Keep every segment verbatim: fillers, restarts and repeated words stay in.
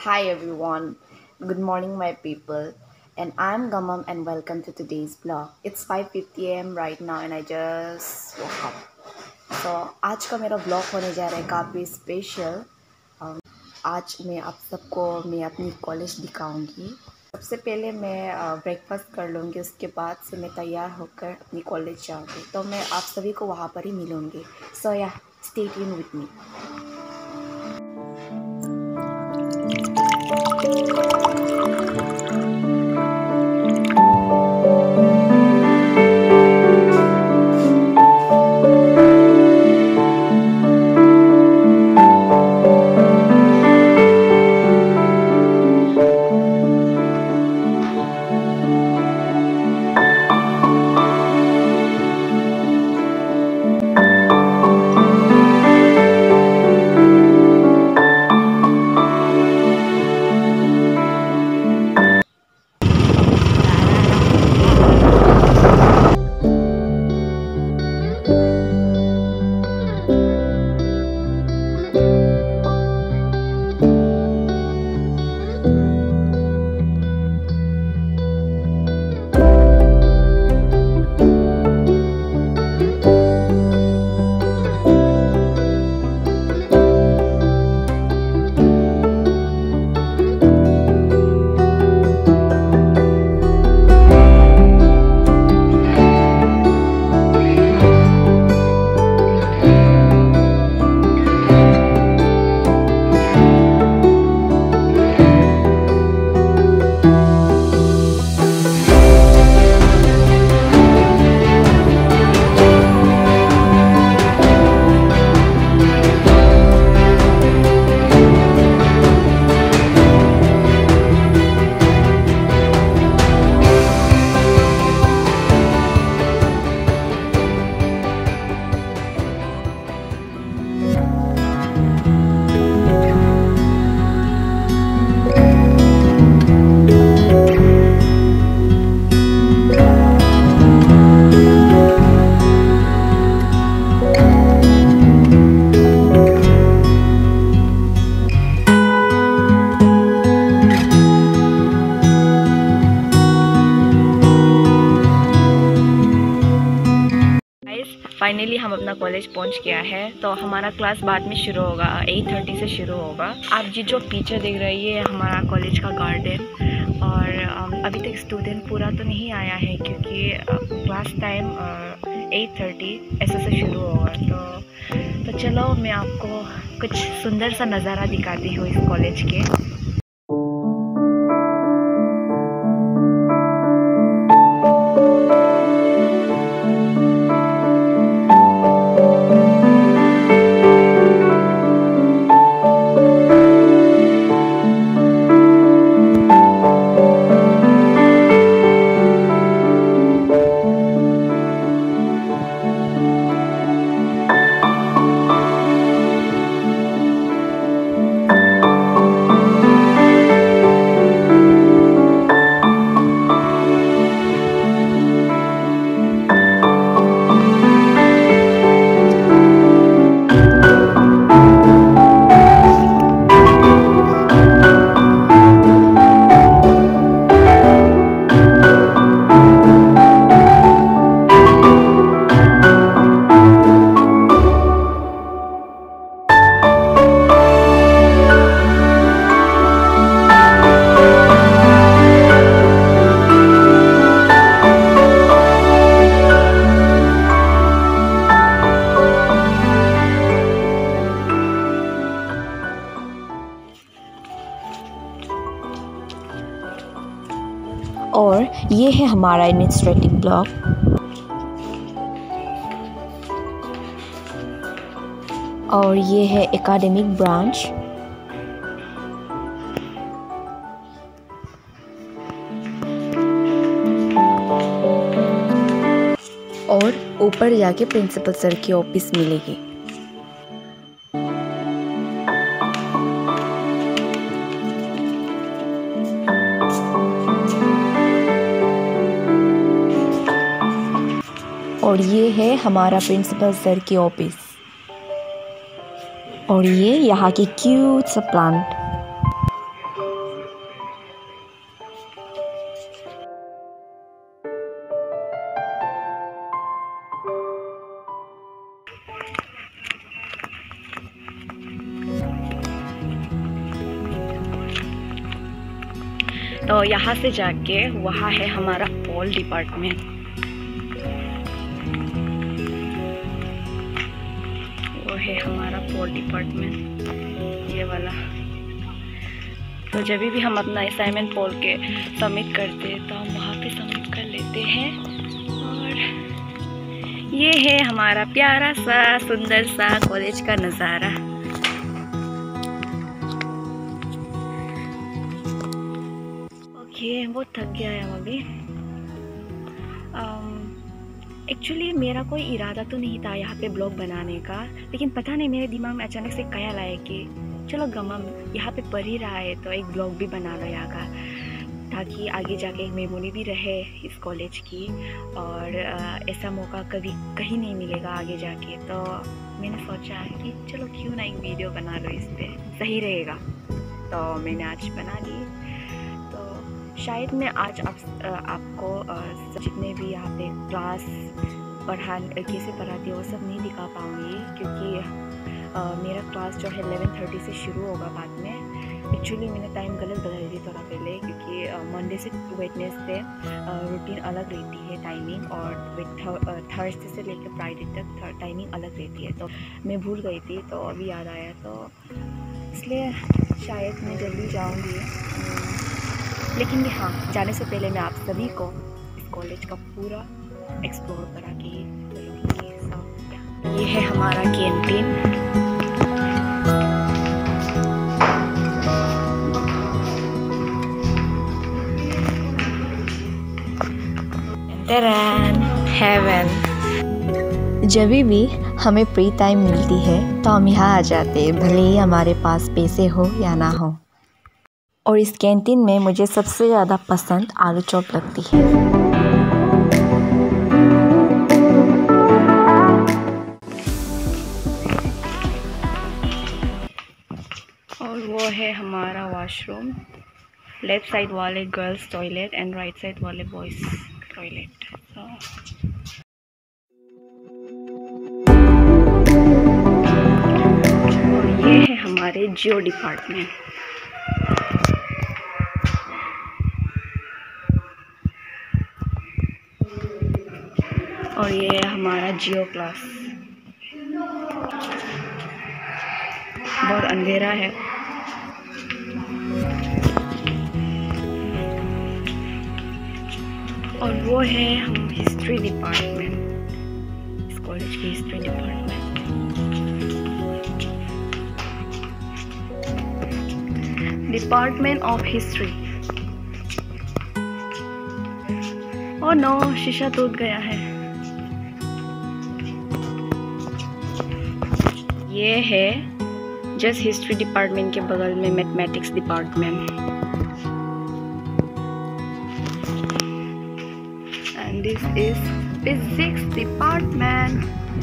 Hi everyone, good morning my people, and I'm Gamam and welcome to today's vlog. It's five fifty a m right now and I just woke up. So आज का मेरा vlog होने जा रहा है काफ़ी special. आज मैं आप सबको मैं अपनी कॉलेज दिखाऊंगी। सबसे पहले मैं ब्रेकफास्ट कर लूँगी, उसके बाद से मैं तैयार होकर अपनी कॉलेज जाऊँगी, तो मैं आप सभी को वहाँ पर ही मिलूँगी। So yeah stay tune with me. Finally हम अपना कॉलेज पहुंच गया है। तो हमारा क्लास बाद में शुरू होगा, एट थर्टी से शुरू होगा। आप जी जो पीछे देख रही है हमारा कॉलेज का गार्डन। और अभी तक स्टूडेंट पूरा तो नहीं आया है क्योंकि क्लास टाइम एट थर्टी ऐसे से शुरू होगा। तो तो चलो मैं आपको कुछ सुंदर सा नज़ारा दिखाती हूँ इस कॉलेज के। और ये है हमारा एडमिनिस्ट्रेटिव ब्लॉक। और ये है एकेडमिक ब्रांच। और ऊपर जाके प्रिंसिपल सर की ऑफिस मिलेगी। और ये है हमारा प्रिंसिपल सर की ऑफिस। और ये यहाँ की क्यूट सा प्लांट। तो यहाँ से जाके वहाँ है हमारा पॉल डिपार्टमेंट। वो है हमारा पॉल डिपार्टमेंट, ये वाला। तो जब भी हम अपना असाइनमेंट पॉल के सबमिट करते हैं तो हम वहाँ पे सबमिट कर लेते हैं। और ये है हमारा प्यारा सा सुंदर सा कॉलेज का नज़ारा। ओके, बहुत थक गया है हम अभी। एक्चुअली मेरा कोई इरादा तो नहीं था यहाँ पे ब्लॉग बनाने का, लेकिन पता नहीं मेरे दिमाग में अचानक से ख्याल आया कि चलो गमम यहाँ पे पढ़ ही रहा है तो एक ब्लॉग भी बना लो यहाँ का, ताकि आगे जाके एक मेमोरी भी रहे इस कॉलेज की। और ऐसा मौका कभी कहीं नहीं मिलेगा आगे जाके। तो मैंने सोचा कि चलो क्यों ना एक वीडियो बना लो, इस पर सही रहेगा। तो मैंने आज बना ली। तो शायद मैं आज आप, आपको जितने भी यहाँ पे क्लास पढ़ा कैसे पढ़ाती है वो सब नहीं दिखा पाऊँगी, क्योंकि Uh, मेरा क्लास जो है इलेवन थर्टी से शुरू होगा बाद में। एक्चुअली मैंने टाइम गलत बदल दी थोड़ा पहले, क्योंकि मंडे uh, से वेडनेसडे रूटीन अलग रहती है टाइमिंग, और थर्सडे से लेकर फ्राइडे तक टाइमिंग अलग रहती है। तो मैं भूल गई थी, तो अभी याद आया, तो इसलिए शायद मैं जल्दी जाऊंगी। लेकिन हाँ, जाने से पहले मैं आप सभी को इस कॉलेज का पूरा एक्सप्लोर करा के चलूँगी। ये है हमारा कैंटीन। हेवन। जब भी हमें फ्री टाइम मिलती है तो हम यहाँ आ जाते हैं, भले ही हमारे पास पैसे हो या ना हो। और इस कैंटीन में मुझे सबसे ज़्यादा पसंद आलू चॉप लगती है। और वो है हमारा वॉशरूम। लेफ्ट साइड वाले girls toilet and right side वाले बॉयज़ टॉयलेट। और ये है हमारे जियो डिपार्टमेंट। और ये है हमारा जियो क्लास। बहुत अंधेरा है। और वो है हम हिस्ट्री डिपार्टमेंट, इस कॉलेज की history department. Department of history. Oh no, शीशा टूट गया है। ये है जस्ट हिस्ट्री डिपार्टमेंट के बगल में mathematics department, and this is physics department.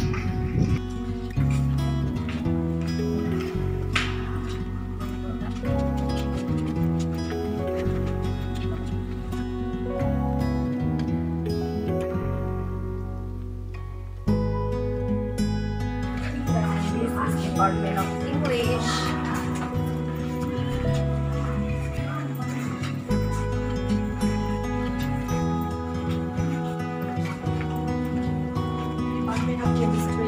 Department of English. Department of Chemistry.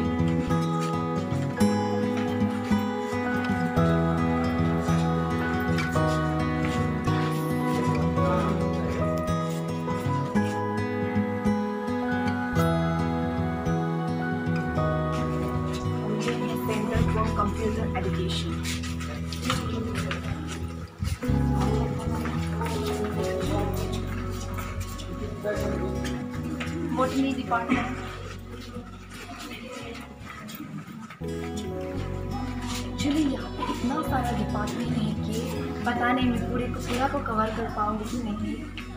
Computer education. Botany department. Actually यहाँ पे इतना सारा डिपार्टमेंट है कि पता नहीं मैं पूरे को पूरा को कवर कर पाऊंगी कि नहीं।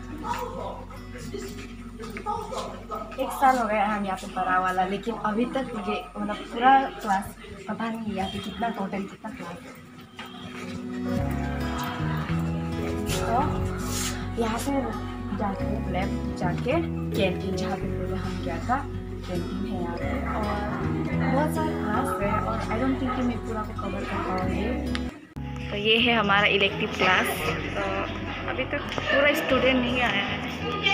एक साल हो गया हम यहाँ पे पढ़ा वाला, लेकिन अभी तक मुझे मतलब पूरा क्लास पता नहीं यहाँ पे कितना टोटल कितना क्लास है। तो यहाँ से जाके लेफ्ट जाके कैंटीन, जहाँ पे पहले हम गया था कैंटीन है यहाँ पे, और बहुत सारे क्लास है, और आई डोंट थिंक कि मैं पूरा को कवर कर पाऊँगी। तो ये है हमारा इलेक्टिव क्लास। तो अभी तक पूरा स्टूडेंट नहीं आया है।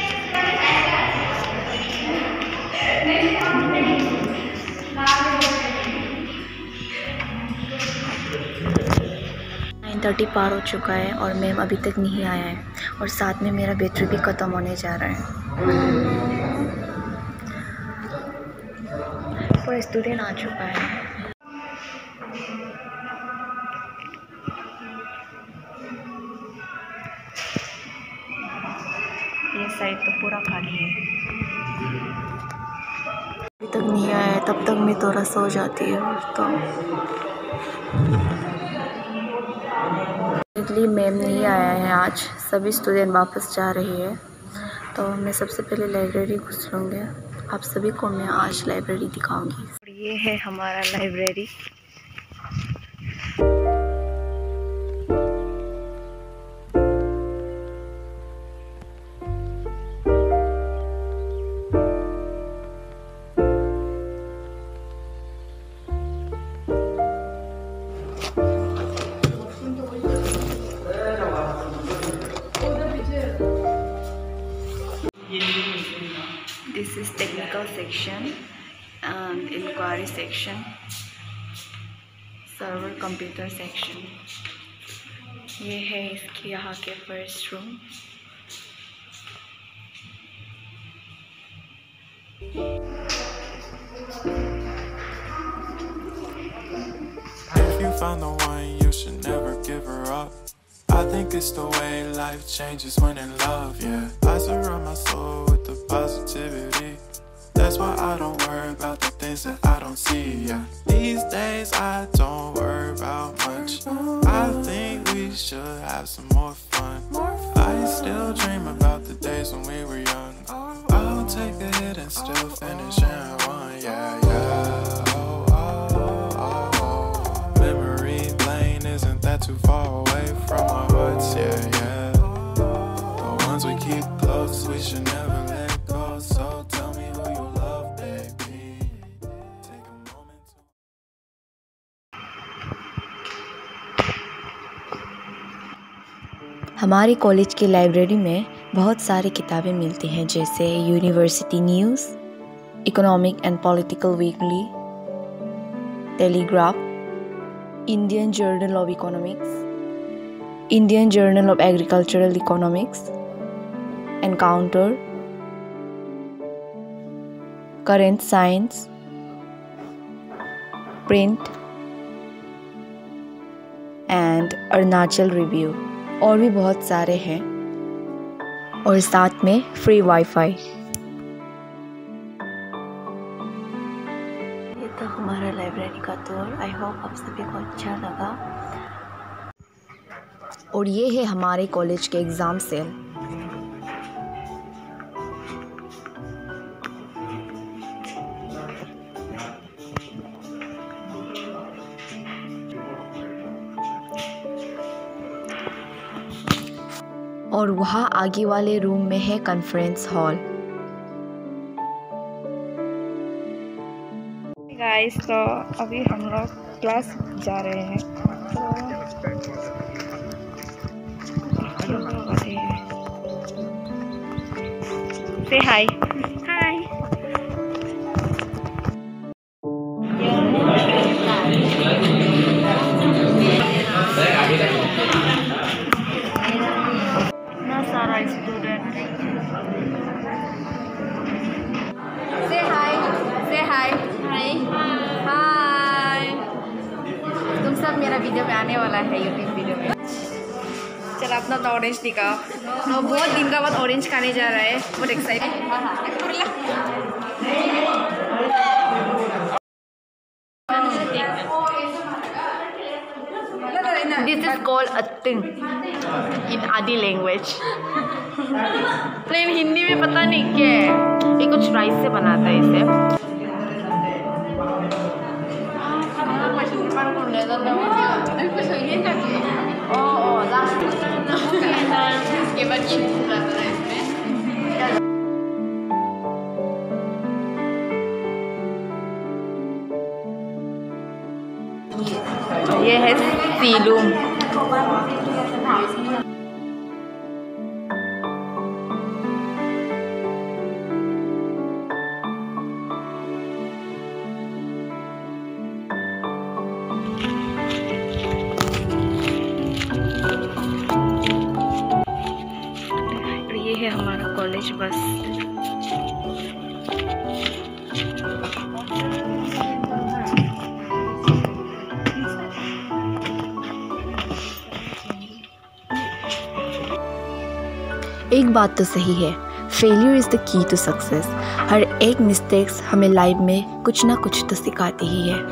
नाइन थर्टी पार हो चुका है और मैम अभी तक नहीं आया है और साथ में मेरा बैटरी भी ख़त्म होने जा रहा है। पूरा स्टूडेंट आ चुका है। ये साइड तो पूरा खाली है। अभी तक नहीं आया है, तब तक मैं थोड़ा सो जाती हूँ। तो इसलिए मैम नहीं आया है आज, सभी स्टूडेंट वापस जा रही है। तो मैं सबसे पहले लाइब्रेरी घुस लूँगी। आप सभी को मैं आज लाइब्रेरी दिखाऊंगी। और ये है हमारा library. This is technical section and inquiry section, server computer section. ये है इसके यहाँ के first room. If you found the one, you should never give her up. I think it's the way life changes when in love, yeah. I surround my soul with the positivity. That's why I don't worry about the things that I don't see, yeah. These days I don't worry about much. I think we should have some more fun. I still dream about the days when we were young. I'll take a hit and still finish in one, yeah, yeah. Oh, oh, oh, oh. Memory lane isn't that too far away from our hearts, yeah, yeah. The ones we keep close, we should never let go. So tell me who you love, baby. Take a moment to... हमारे college की library में बहुत सारी किताबें मिलती हैं, जैसे university news, economic and political weekly, telegraph, Indian journal of economics, Indian journal of agricultural economics, encounter, current science, print and Arunachal review, और भी बहुत सारे हैं, और साथ में फ्री वाईफाई। ये तो हमारा लाइब्रेरी का टूर। आई होप आप सभी को अच्छा लगा। और ये है हमारे कॉलेज के एग्ज़ाम सेल। और वहाँ आगे वाले रूम में है कॉन्फ्रेंस हॉल। गाइस, तो अभी हम लोग क्लास जा रहे हैं। से हाय हाय। सारा स्टूडेंट से हाय से हाय हाय हाय। तुम सब मेरा वीडियो में आने वाला है, यूट्यूब वीडियो में। चल अपना तो ऑरेंज दिखाओ। तो बहुत दिन का बाद ऑरेंज खाने जा रहा है, बहुत excited. This is called ating in Adi language. लेकिन हिंदी में पता नहीं क्या है। ये कुछ राइस से बनाता है इसे। ये है सीलूम। आज बस। एक बात तो सही है, failure is the key to success. हर एक मिस्टेक्स हमें लाइफ में कुछ ना कुछ तो सिखाती ही है।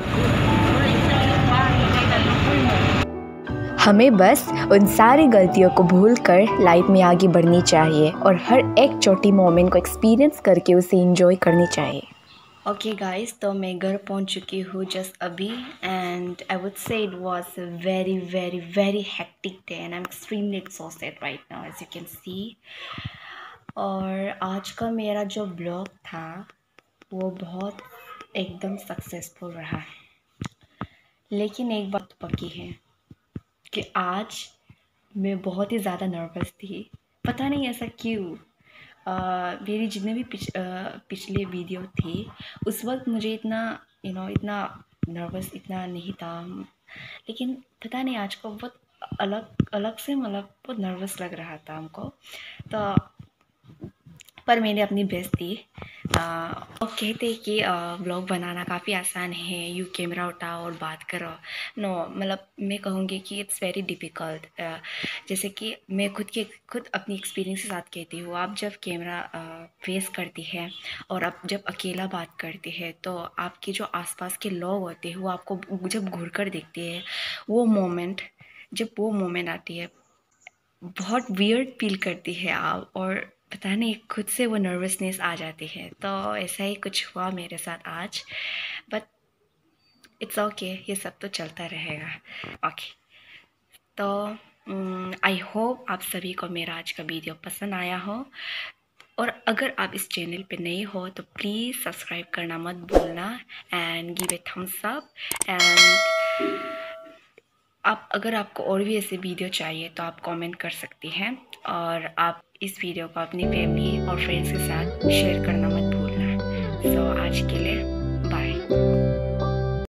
हमें बस उन सारी गलतियों को भूलकर लाइफ में आगे बढ़नी चाहिए और हर एक छोटी मोमेंट को एक्सपीरियंस करके उसे एंजॉय करनी चाहिए। ओके गाइस, तो मैं घर पहुंच चुकी हूँ जस्ट अभी, and I would say it was a very very very hectic day and I am extremely exhausted right now as you can see. और आज का मेरा जो ब्लॉग था वो बहुत एकदम सक्सेसफुल रहा, लेकिन एक बात पक्की है कि आज मैं बहुत ही ज़्यादा नर्वस थी। पता नहीं ऐसा क्यों। Uh, मेरी जितने भी पिछ, uh, पिछले वीडियो थी उस वक्त मुझे इतना यू नो इतना नर्वस इतना नहीं था, लेकिन पता नहीं आज को बहुत अलग अलग से मतलब बहुत नर्वस लग रहा था हमको। तो पर मैंने अपनी बेस्ट दी। और कहते हैं कि ब्लॉग बनाना काफ़ी आसान है, यू कैमरा उठाओ और बात करो। नो, मतलब मैं कहूँगी कि इट्स वेरी डिफ़िकल्ट। जैसे कि मैं खुद के खुद अपनी एक्सपीरियंस के साथ कहती हूँ, आप जब कैमरा फेस करती है और आप जब अकेला बात करती है तो आपके जो आसपास के लोग होते हैं वो आपको जब घूर कर देखते हैं, वो मोमेंट जब वो मोमेंट आती है बहुत वियर्ड फील करती है आप, और पता नहीं खुद से वो नर्वसनेस आ जाती है। तो ऐसा ही कुछ हुआ मेरे साथ आज, बट इट्स ओके, ये सब तो चलता रहेगा। ओके, तो आई होप आप सभी को मेरा आज का वीडियो पसंद आया हो, और अगर आप इस चैनल पे नए हो तो प्लीज़ सब्सक्राइब करना मत भूलना and give a thumbs up. And आप अगर आपको और भी ऐसे वीडियो चाहिए तो आप कमेंट कर सकती हैं, और आप इस वीडियो को अपनी फैमिली और फ्रेंड्स के साथ शेयर करना मत भूलना। सो so, आज के लिए